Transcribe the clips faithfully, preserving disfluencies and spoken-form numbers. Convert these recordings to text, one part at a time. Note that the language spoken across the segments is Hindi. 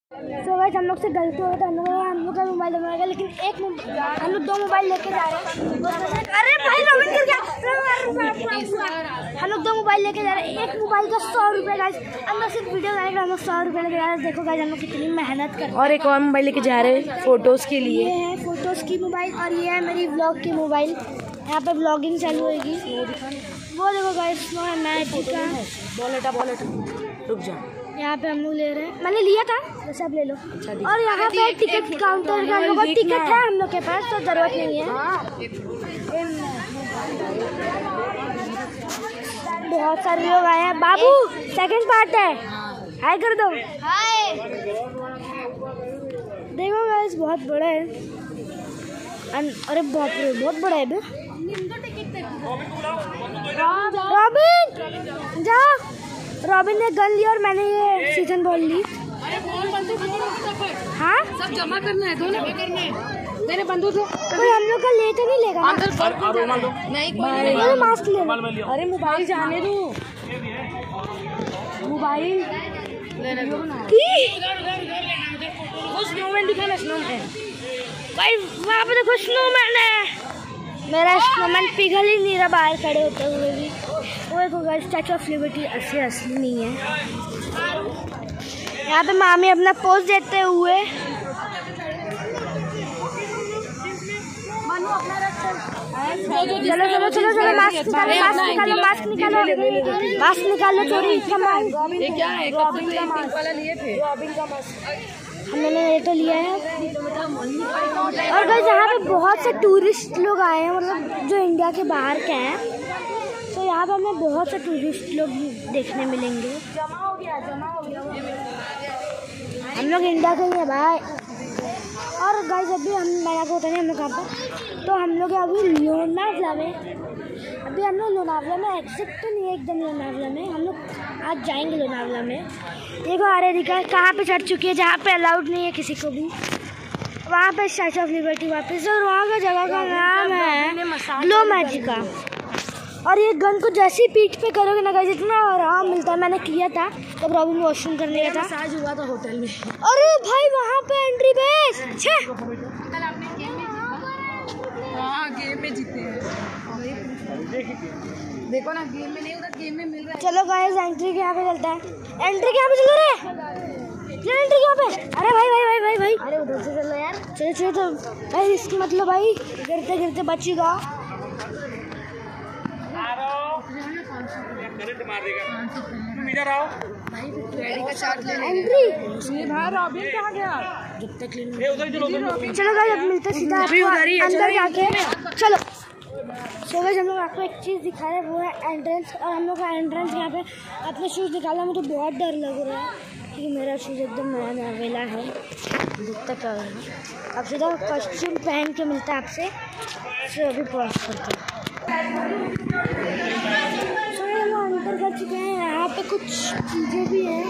तो गाइस हम लोग से गलती हो गई, हम लोग हम लोग का मोबाइल बनाएगा, लेकिन एक हम लोग दो मोबाइल लेके जा रहे हैं। अरे भाई रॉबिन गिर गया। हम लोग दो मोबाइल लेके जा रहे हैं, एक मोबाइल का सौ रुपये गाइस। हम लोग सिर्फ वीडियो बनाएगा, हम लोग सौ रुपये लेके जा रहे हैं। देखो गाइस हम लोग कितनी मेहनत कर रहे हैं। और एक और मोबाइल लेके जा रहे हैं फोटोज़ के लिए। ये है फोटोज़ की मोबाइल और ये है मेरी व्लॉग की मोबाइल। यहाँ पे व्लॉगिंग चालू होगी। वो देखो गाइस स्नो है मैजिक का। बॉलेटा बॉलेटा रुक जा। यहाँ पे हम लोग ले रहे हैं, मैंने लिया था वैसे आप ले लो। और यहाँ पे टिकट काउंटर का हम लोग टिकट है हम लोग के पास, तो जरूरत नहीं है। बहुत सारे लोग आए हैं। बाबू सेकंड पार्ट है, हाय कर दो। हाय देखो गाइस बहुत बड़ा है। अरे बाप रे बहुत बड़ा है बे। रॉबिन जा। रॉबिन ने गन लिया और मैंने ये सीजन बॉल ली। हाँ सब जमा करना है, दोनों करना है मेरे बंदूक से। कोई हम लोग का ले तो नहीं लेगा नहीं, कोई मास्क ले। अरे मोबाइल जाने दो, मोबाइल स्नोमैन दिखाना। स्नोमैन भाई वहाँ पे देखो स्नोमैन है। मेरा स्नोमैन पिघल ही नहीं रहा बाहर खड़े होते हुए भी। वो देखो गाइस स्टैचू ऑफ लिबर्टी असली असली नहीं है। यहाँ पे मामी अपना पोज देते हुए। चलो चलो चलो चलो मास्क निकालो, मास्क निकालो, मास्क निकालो, मास्क निकालो। चोरी सामान क्या है? रॉबिन का मास्क लिए थे। रॉबिन का मास्क हमने ये तो लिया है। और गाइस यहाँ पे बहुत से टूरिस्ट लोग आए हैं, मतलब जो इंडिया के बाहर के हैं। तो यहाँ पे हमें बहुत से टूरिस्ट लोग देखने मिलेंगे। जमा हो गया, जमा हो गया। हम लोग इंडिया के ही हैं भाई। और गाइस अभी हम नया को उतरे हम लोग कहाँ पर, तो हम लोग अभी लोनावला में। अभी हम लोग लोनावला में एग्जिट तो नहीं है एकदम लोनावला में। हम लोग आज जाएंगे लोनावला में। देखो आरेधिका कहाँ पे चढ़ चुकी है, जहाँ पे अलाउड नहीं है किसी को भी। वहाँ पे स्टैचू ऑफ लिबर्टी वापस, और वहाँ का जगह का नाम है ग्लो मैजिका। और ये गन को जैसे ही पीठ पे करोगे ना गाइस इतना आराम मिलता है। मैंने किया था तब रॉबिन वॉशरूम करने गया था। मसाज हुआ था होटल में। अरे भाई वहाँ पे एंट्री बेस। हाँ गेम में जीते हैं। देखो ना गेम में नहीं होता, गेम में मिल रहा है। चलो गाइस एंट्री के यहाँ पे चलता है। एंट्री के यहाँ पे चलो रे, चलो एंट्री के यहाँ पे। अरे भाई भाई भाई भाई भाई अरे उधर से चलो यार। चलो चलो तो भाई इसकी मतलब भाई गिरते गिरते बचेगा। इधर आओ भाई, रेडी का चार्ज ले ले। एंट्री ये भाई रॉबिन कहाँ गया? जब तक ले उधर चलो। चलो गाइस अब मिलते सीधा आपको अंदर जाके। चलो सो गाइस हम लोग आपको एक चीज़ दिखा रहे हैं, वो है एंट्रेंस। और हम लोग का एंट्रेंस यहाँ पे अपने शूज़ निकालने में तो बहुत डर लग रहा है, क्योंकि मेरा शूज़ एकदम नया नया वेला है। दिखता क्या है, अब सीधा कॉस्ट्यूम पहन के मिलता है आपसे। सो अभी पॉज करते हैं। अंदर कर चुके हैं। यहाँ पे कुछ चीज़ें भी हैं,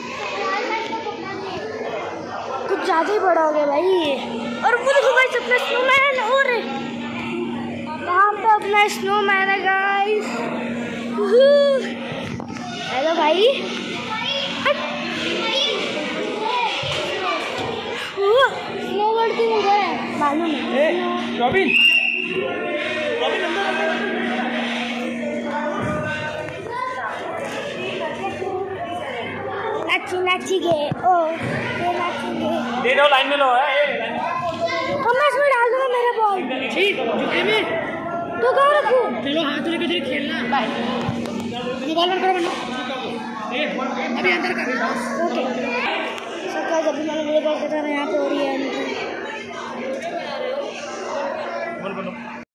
कुछ ज़्यादा ही बड़ा हो गया भाई ये। और वो देखो गाइस अपना स्नोमैन। और वहाँ पे अपना स्नोमैन है गाइस। हेलो भाई, स्नो वर्ल्ड की उधर है मालूम है। रॉबिन नाची नाची गए ओ ये नाचेंगे। दे दो, लाइन में लो है। तो मैं इसमें डाल दूंगा मेरा बॉल। ठीक जुटे में तो कहाँ रखूँ? चलो हाथ लेके देख खेलना। बाय मोबाइल बंद करो बंद। अभी अंदर कर। ओके सो गाइस अभी मैंने वीडियो कॉल कर रहा है, यहाँ पे हो रही है। बोल बोलो।